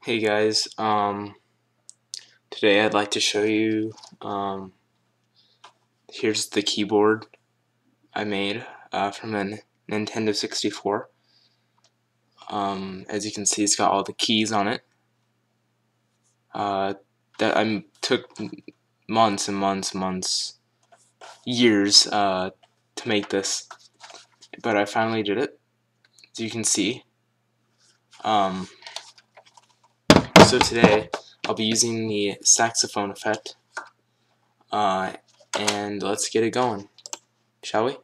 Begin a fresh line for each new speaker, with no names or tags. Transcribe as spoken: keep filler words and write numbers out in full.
Hey guys, um, today I'd like to show you, um, here's the keyboard I made uh, from a Nintendo sixty-four. Um, as you can see, it's got all the keys on it. Uh, that I took months and months, months, years uh, to make this, but I finally did it, as you can see. Um, so today I'll be using the saxophone effect, uh, and let's get it going, shall we?